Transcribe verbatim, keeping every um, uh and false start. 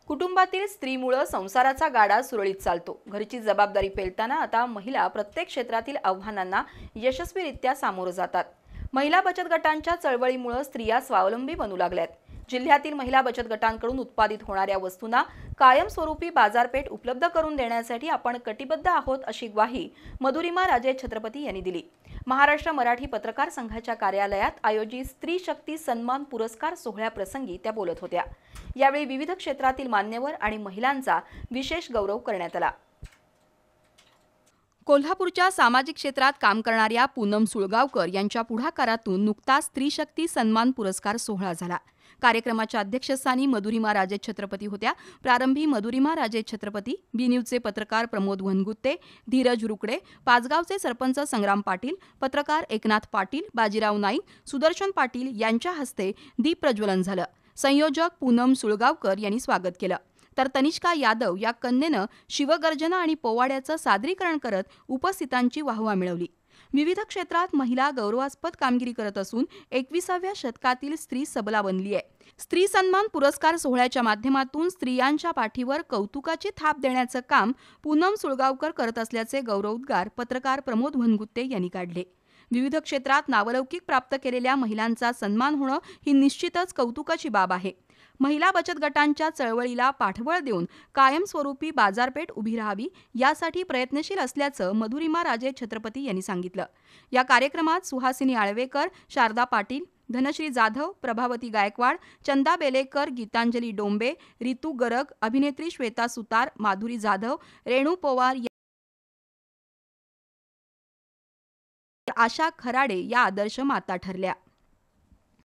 कुटुंबातील स्त्रीमुळे संसाराचा गाडा सुरळीत चालतो। घरची जबाबदारी पेलताना आता महिला प्रत्येक क्षेत्रातील आव्हानांना यशस्वीरित्या सामोरे जातात। महिला बचत गटांच्या चळवळीमुळे स्त्रिया स्वावलंबी बनू लागल्यात। जिल्ह्यातील महिला बचत गटांकडून उत्पादित होणाऱ्या वस्तूंना कायमस्वरूपी बाजारपेठ उपलब्ध करून देण्यासाठी आपण कटिबद्ध आहोत, अशी ग्वाही मधुरिमा राजे छत्रपती यांनी दिली। महाराष्ट्र मराठी पत्रकार संघाच्या कार्यालयात आयोजित स्त्री शक्ती सन्मान पुरस्कार सोहळ्याप्रसंगी त्या बोलत होत्या। यावेळी विविध क्षेत्रातील मान्यवर आणि महिलांचा विशेष गौरव करण्यात आला। कोल्हापूरच्या सामाजिक क्षेत्रात काम करणाऱ्या पूनम सुळगावकर यांच्या पुढाकारातून नुकताच स्त्री शक्ती सन्मान पुरस्कार सोहळा झाला। कार्यक्रमाच्या अध्यक्षस्थानी मधुरिमा राजे छत्रपती होत्या। प्रारंभी मधुरिमा राजे छत्रपती, बी न्यूजचे पत्रकार प्रमोद वनगुत्ते, धीरज रुकडे, पाचगावचे सरपंच संग्राम पाटील, पत्रकार एकनाथ पाटील, बाजीराव नाईक, सुदर्शन पाटील यांच्या हस्ते दीप प्रज्वलन झालं। संयोजक पूनम सुळगावकर यांनी स्वागत केलं, तर तनिष्का यादव या कन्येनं शिवगर्जना आणि पोवाड्याचं सादरीकरण करत उपस्थितांची वाहवा मिळवली। विविध क्षेत्रात महिला गौरवास्पद कामगिरी करत असून एकविसाव्या शतकातील स्त्री सबला बनली आहे। स्त्री सन्मान पुरस्कार सोहळ्याच्या माध्यमातून स्त्रियांच्या पाठीवर कौतुकाची थाप देण्याचं काम पूनम सुळगावकर करत असल्याचे गौरवोद्गार पत्रकार प्रमोद वनगुत्ते यांनी काढले। विविध क्षेत्रात नावलौकिक प्राप्त केलेल्या महिलांचा सन्मान होणं ही निश्चितच कौतुकाची बाब आहे। महिला बचत गटांच्या चळवळीला पाठबळ देऊन कायमस्वरूपी बाजारपेठ उभी राहावी यासाठी प्रयत्नशील असल्याचं मधुरिमा राजे छत्रपती यांनी सांगितलं। या कार्यक्रमात सुहासिनी आळवेकर, शारदा पाटील, धनश्री जाधव, प्रभावती गायकवाड, चंदा बेलेकर, गीतांजली डोंबे, रितू गरग, अभिनेत्री श्वेता सुतार, माधुरी जाधव, रेणू पवार, आशा खराडे या आदर्श माता ठरल्या।